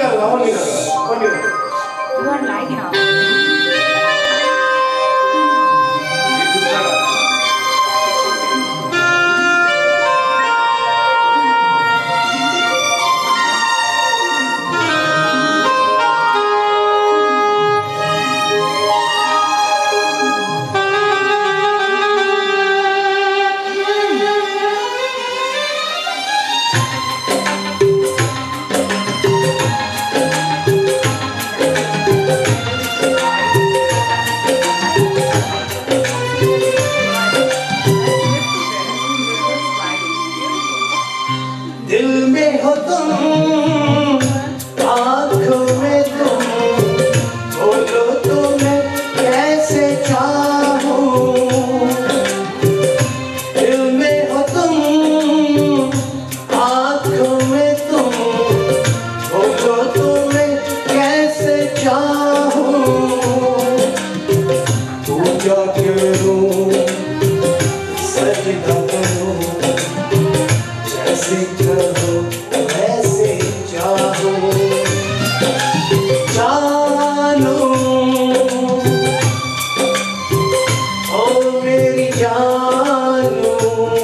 करूँगा, और नहीं करूँगा, और नहीं करूँगा। You are lying now. दिल में हो तुम, आँखों में तुम, बोलो तो मैं कैसे चाहूँ। दिल में हो तुम, आँखों में तुम, बोलो तो मैं कैसे चाहूँ। पूजा करूँ, सजदा करूँ, जैसे कहो वैसे चाहो। जानू ओ मेरी जानू,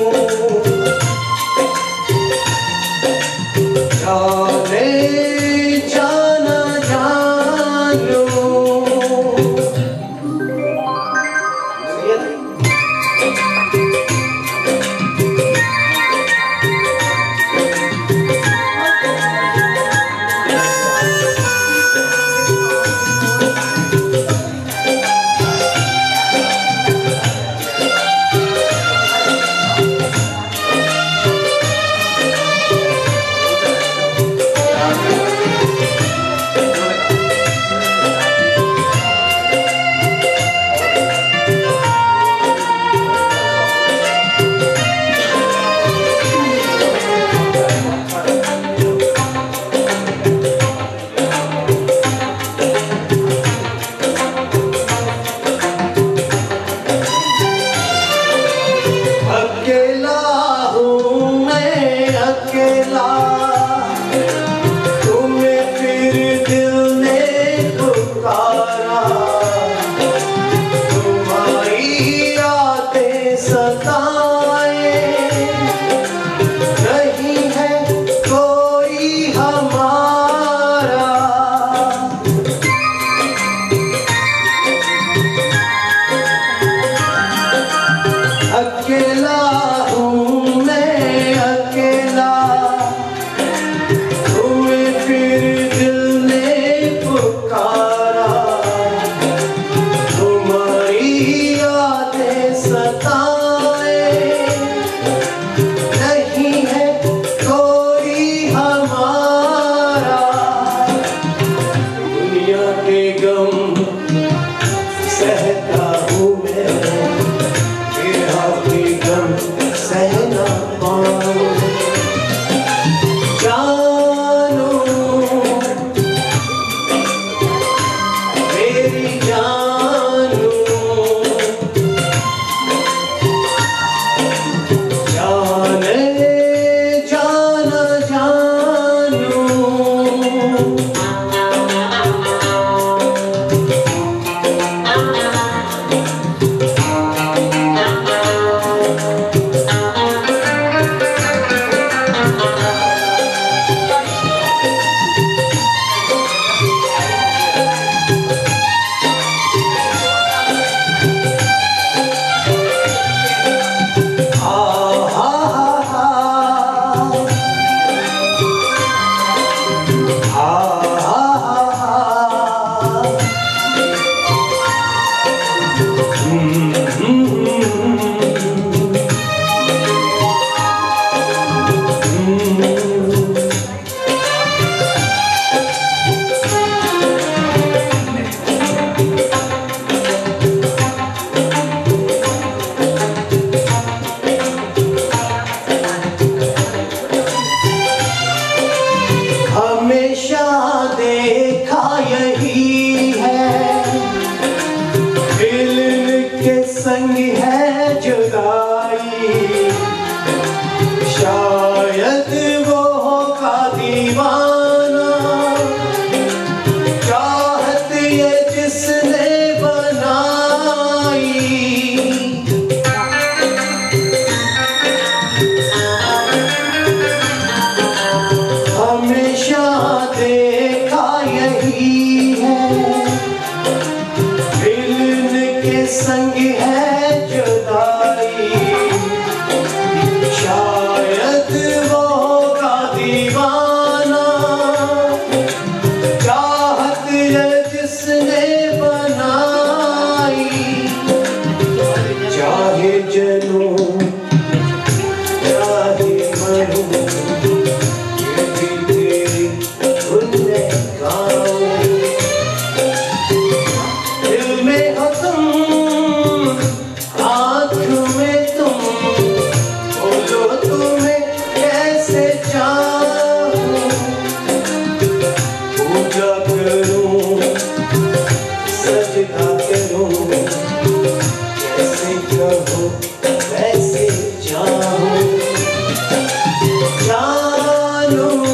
जाने जाना जानू। अकेला हूँ मैं अकेला, तुम्हें फिर दिल ने पुकारा। तुम्हारी यादें सताए, नहीं है कोई हमारा। अकेला हूँ मैं अकेला, तुम्हें फिर दिल ने पुकारा। तुम्हारी यादें सताए, नहीं है कोई हमारा। दुनिया के गम सहता हूँ मैं, सहना पाऊं। जानू मेरी जानू, जाने जाना जानू। संग है जुदाई, शायद वो होगा दीवाना कहो वैसे जानू जानू